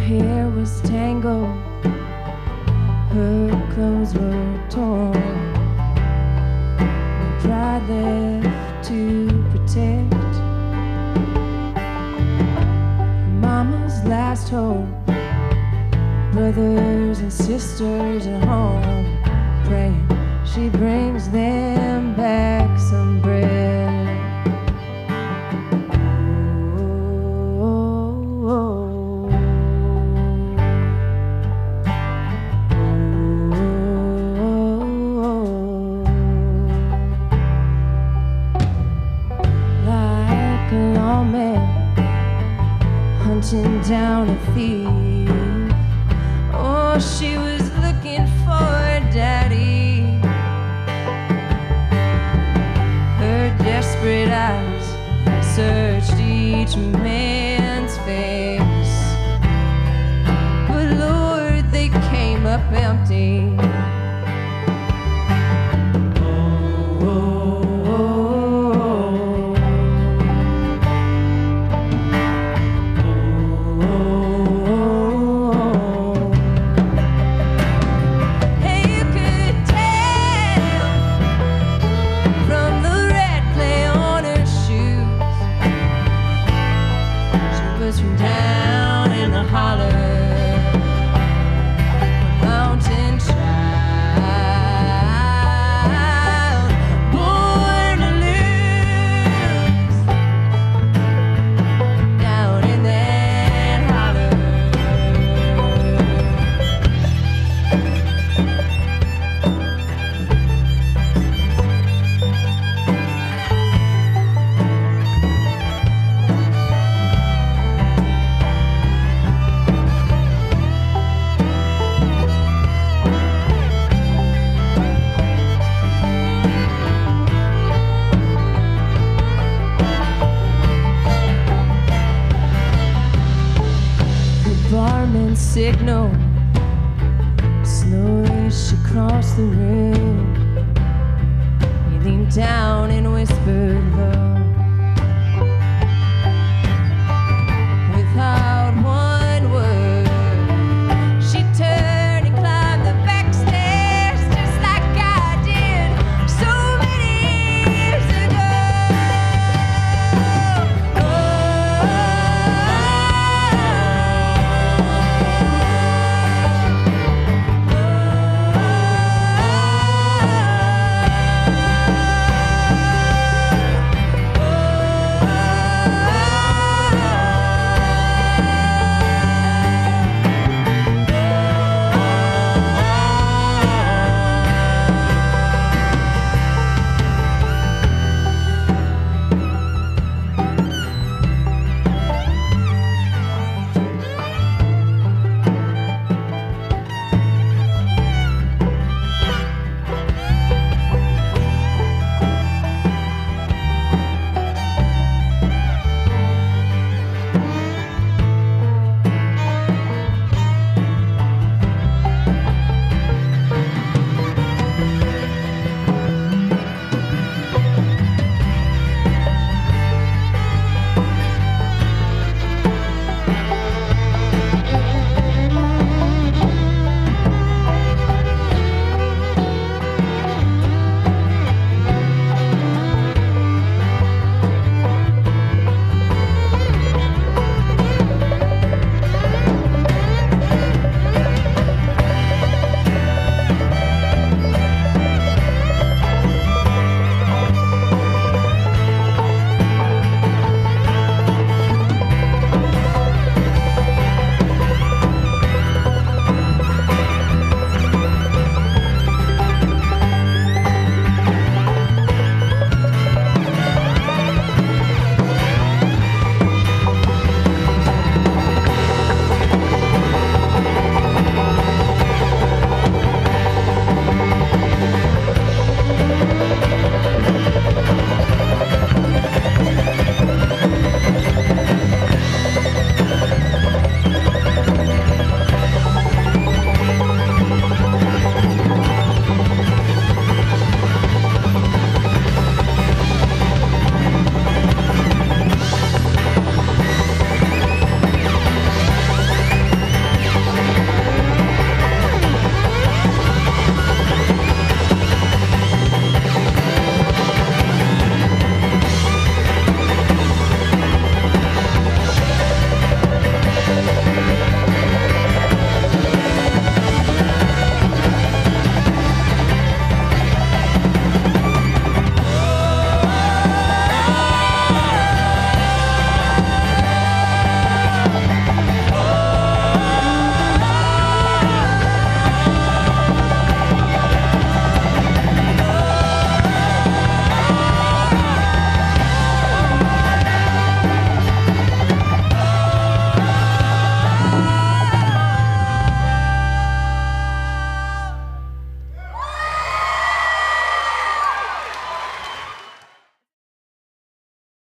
hair was tangled, her clothes were torn, no pride left to protect. Mama's last hope, brothers and sisters at home, praying she brings them back some bread. Hunting down a thief. Oh, she was looking for Daddy. Her desperate eyes searched each man's face, but Lord, they came up empty. From down in the holler, a mountain child, born to lose, down in that holler. Barman signal. Slowly she crossed the room. He leaned down and whispered low,